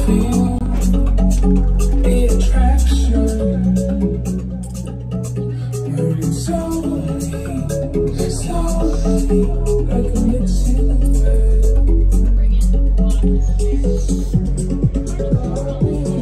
feel the attraction, burning slowly, like a mixing wet.